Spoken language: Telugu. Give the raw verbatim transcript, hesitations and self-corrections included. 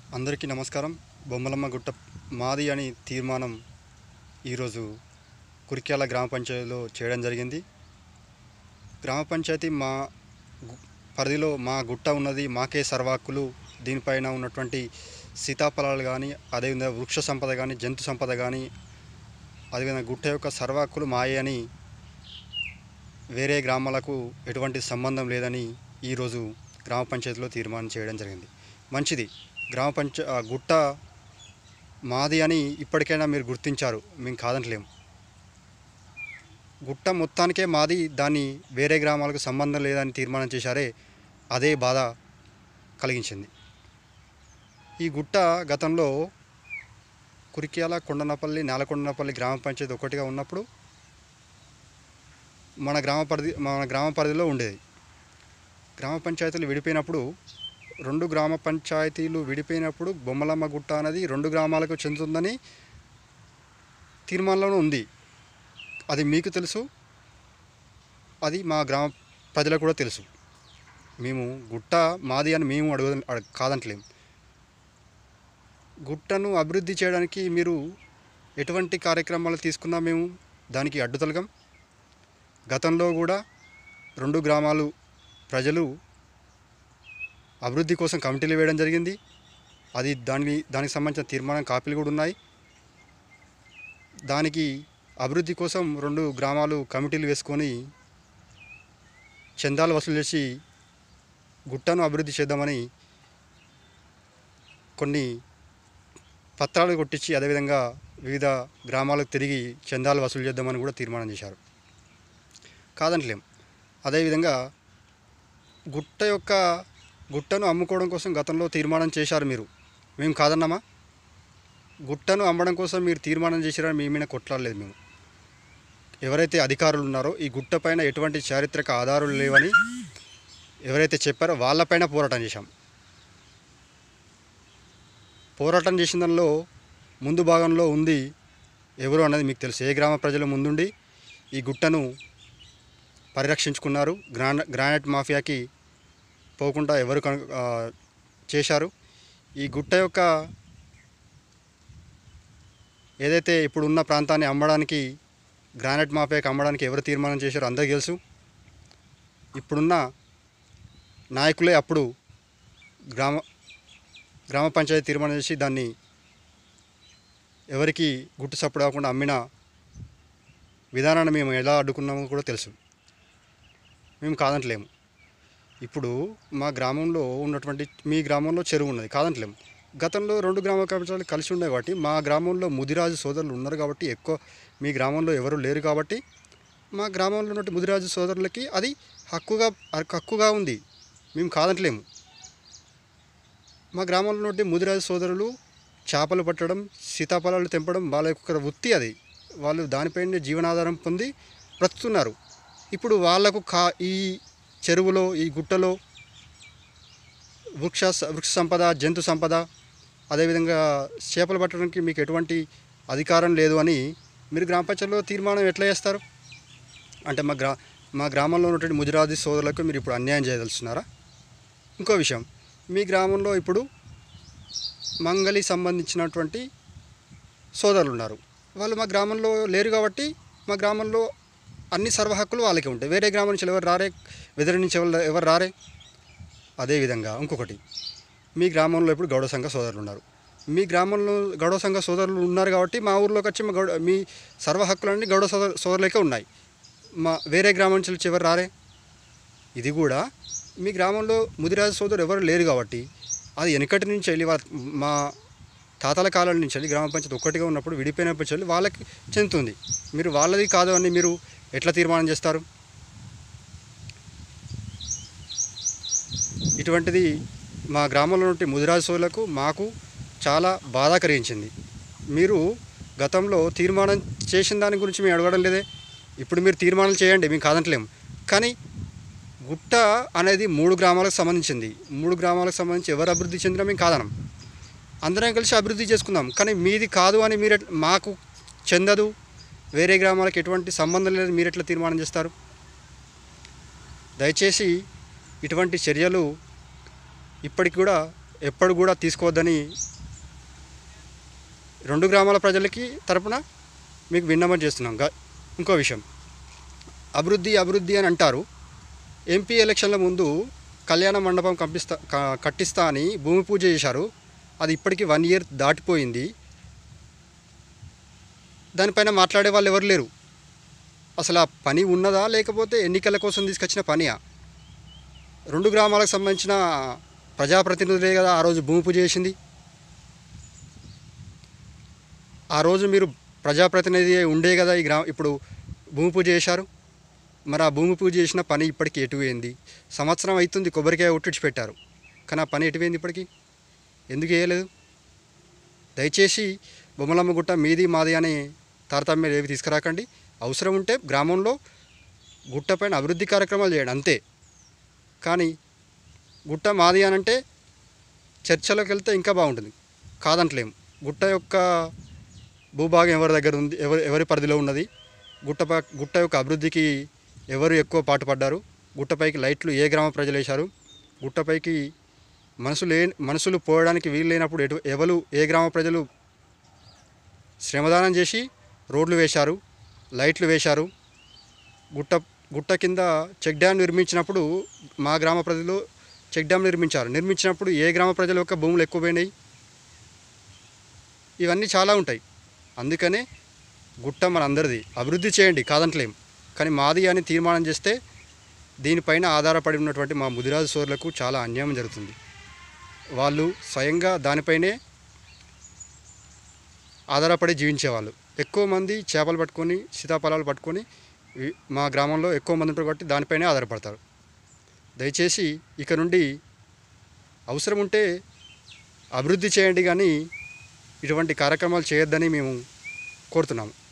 అందరికీ నమస్కారం. బొమ్మలమ్మ గుట్ట మాది అని తీర్మానం ఈరోజు కురిక్యాల గ్రామ పంచాయతీలో చేయడం జరిగింది. గ్రామ పంచాయతీ మా పరిధిలో మా గుట్ట ఉన్నది, మాకే సర్వాక్కులు. దీనిపైన ఉన్నటువంటి సీతాఫలాలు కానీ, అదేవిధంగా వృక్ష సంపద కానీ, జంతు సంపద కానీ, అదేవిధంగా గుట్ట యొక్క సర్వాక్కులు మాయే అని వేరే గ్రామాలకు ఎటువంటి సంబంధం లేదని ఈరోజు గ్రామ పంచాయతీలో తీర్మానం చేయడం జరిగింది. మంచిది. గ్రామ పంచ గుట్ట మాది అని ఇప్పటికైనా మీరు గుర్తించారు, మేము కాదంటలేము. గుట్ట మొత్తానికే మాది, దాన్ని వేరే గ్రామాలకు సంబంధం లేదని తీర్మానం చేశారే, అదే బాధ కలిగించింది. ఈ గుట్ట గతంలో కురిక్యాల, కొండనపల్లి, నేలకొండనపల్లి గ్రామ పంచాయతీ ఒకటిగా ఉన్నప్పుడు మన గ్రామ పరిధి మన గ్రామ పరిధిలో ఉండేది. గ్రామ పంచాయతీలు విడిపోయినప్పుడు రెండు గ్రామ పంచాయతీలు విడిపోయినప్పుడు బొమ్మలమ్మ గుట్ట అనేది రెండు గ్రామాలకు చెందుతుందని తీర్మానంలో ఉంది. అది మీకు తెలుసు, అది మా గ్రామ ప్రజలకు కూడా తెలుసు. మేము గుట్ట మాది అని మేము అడుగు కాదంటలేము. గుట్టను అభివృద్ధి చేయడానికి మీరు ఎటువంటి కార్యక్రమాలు తీసుకున్నా మేము దానికి అడ్డుతలగం. గతంలో కూడా రెండు గ్రామాలు ప్రజలు అభివృద్ధి కోసం కమిటీలు వేయడం జరిగింది. అది దాని దానికి సంబంధించిన తీర్మానం కాపీలు కూడా ఉన్నాయి. దానికి అభివృద్ధి కోసం రెండు గ్రామాలు కమిటీలు వేసుకొని చందాలు వసూలు చేసి గుట్టను అభివృద్ధి చేద్దామని కొన్ని పత్రాలు కొట్టించి, అదేవిధంగా వివిధ గ్రామాలకు తిరిగి చందాలు వసూలు చేద్దామని కూడా తీర్మానం చేశారు. కాదంటలేం. అదేవిధంగా గుట్ట యొక్క గుట్టను అమ్ముకోవడం కోసం గతంలో తీర్మానం చేశారు మీరు, మేము కాదన్నామా? గుట్టను అమ్మడం కోసం మీరు తీర్మానం చేశారని మీ మీద కొట్లాడలేదు మేము. ఎవరైతే అధికారులు ఉన్నారో ఈ గుట్ట పైన ఎటువంటి చారిత్రక ఆధారాలు లేవని ఎవరైతే చెప్పారో వాళ్ళపైన పోరాటం చేశాం. పోరాటం చేసిన దానిలో ముందు భాగంలో ఉంది ఎవరు అన్నది మీకు తెలుసు. ఏ గ్రామ ప్రజలు ముందుండి ఈ గుట్టను పరిరక్షించుకున్నారు, గ్రాన గ్రానైట్ మాఫియాకి పోకుండా ఎవరు చేశారు. ఈ గుట్ట యొక్క ఏదైతే ఇప్పుడు ఉన్న ప్రాంతాన్ని అమ్మడానికి, గ్రానైట్ మాఫియాకి అమ్మడానికి ఎవరు తీర్మానం చేశారో అందరికీ తెలుసు. ఇప్పుడున్న నాయకులే అప్పుడు గ్రామ గ్రామ పంచాయతీ తీర్మానం చేసి దాన్ని ఎవరికి గుట్టు సప్పుడు కాకుండా అమ్మిన విధానాన్ని మేము ఎలా అడ్డుకున్నామో కూడా తెలుసు. మేము కాదంటలేము. ఇప్పుడు మా గ్రామంలో ఉన్నటువంటి మీ గ్రామంలో చెరువు ఉన్నది, కాదంటలేము. గతంలో రెండు గ్రామ పంచాయతీలు కలిసి ఉన్నాయి కాబట్టి మా గ్రామంలో ముదిరాజు సోదరులు ఉన్నారు కాబట్టి, ఎక్కువ మీ గ్రామంలో ఎవరు లేరు కాబట్టి మా గ్రామంలో ఉన్నటువంటి ముదిరాజు సోదరులకి అది హక్కుగా హక్కుగా ఉంది, మేము కాదంటలేము. మా గ్రామంలో ఉన్నటువంటి ముదిరాజు సోదరులు చేపలు పట్టడం, సీతాఫలాలు తెంపడం వాళ్ళ యొక్క వృత్తి. అది వాళ్ళు దానిపైనే జీవనాధారం పొంది బ్రతుకుతున్నారు. ఇప్పుడు వాళ్లకు కా ఈ చెరువులో, ఈ గుట్టలో వృక్ష వృక్ష సంపద, జంతు సంపద, అదేవిధంగా చేపలు పట్టడానికి మీకు ఎటువంటి అధికారం లేదు అని మీరు గ్రామ పంచాయతీలో తీర్మానం ఎట్లా చేస్తారు? అంటే మా గ్రా మా గ్రామంలో ఉన్నటువంటి ముదిరాజు సోదరులకు మీరు ఇప్పుడు అన్యాయం చేయదలుచున్నారా? ఇంకో విషయం, మీ గ్రామంలో ఇప్పుడు మంగళి సంబంధించినటువంటి సోదరులు ఉన్నారు. వాళ్ళు మా గ్రామంలో లేరు కాబట్టి మా గ్రామంలో అన్ని సర్వ హక్కులు వాళ్ళకే ఉంటాయి. వేరే గ్రామం నుంచి ఎవరు రారే, వెదరి నుంచి ఎవరు ఎవరు రారే. అదేవిధంగా ఇంకొకటి, మీ గ్రామంలో ఇప్పుడు గౌడ సంఘ సోదరులు ఉన్నారు. మీ గ్రామంలో గౌడ సంఘ సోదరులు ఉన్నారు కాబట్టి మా ఊర్లోకి వచ్చి మా గౌడ మీ సర్వ హక్కులన్నీ గౌడ సోదరు సోదరులకే ఉన్నాయి. మా వేరే గ్రామం నుంచి ఎవరు రారే. ఇది కూడా మీ గ్రామంలో ముదిరాజు సోదరులు ఎవరు లేరు కాబట్టి అది వెనకటి నుంచి వెళ్ళి మా తాతల కాలం నుంచి వెళ్ళి గ్రామ పంచాయతీ ఒక్కటిగా ఉన్నప్పుడు విడిపోయినప్పటి నుంచి వెళ్ళి వాళ్ళకి చెందుతుంది. మీరు వాళ్ళది కాదు అని మీరు ఎట్లా తీర్మానం చేస్తారు? ఇటువంటిది మా గ్రామంలో నుండి ముదిరాజు సోదరులకు మాకు చాలా బాధ కలిగించింది. మీరు గతంలో తీర్మానం చేసిన దాని గురించి మేము అడగడం లేదే. ఇప్పుడు మీరు తీర్మానాలు చేయండి, మేము కాదంటలేము. కానీ గుట్ట అనేది మూడు గ్రామాలకు సంబంధించింది. మూడు గ్రామాలకు సంబంధించి ఎవరు అభివృద్ధి చెందినా మేము కాదనం. అందరం కలిసి అభివృద్ధి చేసుకుందాం. కానీ మీది కాదు అని మీరు మాకు చెందదు, వేరే గ్రామాలకు ఎటువంటి సంబంధం లేదు మీరు ఎట్లా తీర్మానం చేస్తారు? దయచేసి ఇటువంటి చర్యలు ఇప్పటికి కూడా ఎప్పుడు కూడా తీసుకోవద్దని రెండు గ్రామాల ప్రజలకి తరపున మీకు విన్నపం చేస్తున్నాం. ఇంకో విషయం, అభివృద్ధి అభివృద్ధి అని అంటారు. ఎంపీ ఎలక్షన్ల ముందు కళ్యాణ మండపం కంపిస్తా కట్టిస్తా అని భూమి పూజ చేశారు. అది ఇప్పటికీ వన్ ఇయర్ దాటిపోయింది. దానిపైన మాట్లాడే వాళ్ళు ఎవరు లేరు. అసలు ఆ పని ఉన్నదా లేకపోతే ఎన్నికల కోసం తీసుకొచ్చిన పనియా? రెండు గ్రామాలకు సంబంధించిన ప్రజాప్రతినిధులే కదా ఆ రోజు భూమి పూజ చేసింది. ఆ రోజు మీరు ప్రజాప్రతినిధి ఉండే కదా ఈ గ్రామ ఇప్పుడు భూమి పూజ చేశారు. మరి ఆ భూమి పూజ చేసిన పని ఇప్పటికీ ఎటువైంది? సంవత్సరం అవుతుంది, కొబ్బరికాయ ఒట్టించి పెట్టారు, కానీ ఆ పని ఎటువైంది ఇప్పటికీ? ఎందుకు చేయలేదు? దయచేసి బొమ్మలమ్మ గుట్ట మీది మాది అనే తారతమ్యాలు ఏవి తీసుకురాకండి. అవసరం ఉంటే గ్రామంలో గుట్టపైన అభివృద్ధి కార్యక్రమాలు చేయండి అంతే. కానీ గుట్ట మాది అని అంటే చర్చలోకి వెళ్తే ఇంకా బాగుంటుంది, కాదంటలేము. గుట్ట యొక్క భూభాగం ఎవరి దగ్గర ఉంది, ఎవరి ఎవరి పరిధిలో ఉన్నది, గుట్ట గుట్ట యొక్క అభివృద్ధికి ఎవరు ఎక్కువ పాటుపడ్డారు, గుట్టపైకి లైట్లు ఏ గ్రామ ప్రజలు వేశారు, గుట్టపైకి మనసులు ఏ మనసులు పోవడానికి వీలు లేనప్పుడు ఎటు ఎవరు ఏ గ్రామ ప్రజలు శ్రమదానం చేసి రోడ్లు వేశారు, లైట్లు వేశారు. గుట్ట గుట్ట కింద చెక్ డ్యామ్ నిర్మించినప్పుడు మా గ్రామ ప్రజలు చెక్ డ్యామ్ నిర్మించారు. నిర్మించినప్పుడు ఏ గ్రామ ప్రజల యొక్క భూములు ఎక్కువ పోయినాయి? ఇవన్నీ చాలా ఉంటాయి. అందుకనే గుట్ట మన అందరిది, అభివృద్ధి చేయండి కాదంటలేం. కానీ మాది అని తీర్మానం చేస్తే దీనిపైన ఆధారపడి ఉన్నటువంటి మా ముదిరాజు సోదరులకు చాలా అన్యాయం జరుగుతుంది. వాళ్ళు స్వయంగా దానిపైనే ఆధారపడి జీవించేవాళ్ళు. ఎక్కువ మంది చేపలు పట్టుకొని సీతాఫలాలు పట్టుకొని మా గ్రామంలో ఎక్కువ మంది ఉంటారు కాబట్టి దానిపైనే ఆధారపడతారు. దయచేసి ఇక నుండి అవసరం ఉంటే అభివృద్ధి చేయండి, కానీ ఇటువంటి కార్యక్రమాలు చేయొద్దని మేము కోరుతున్నాము.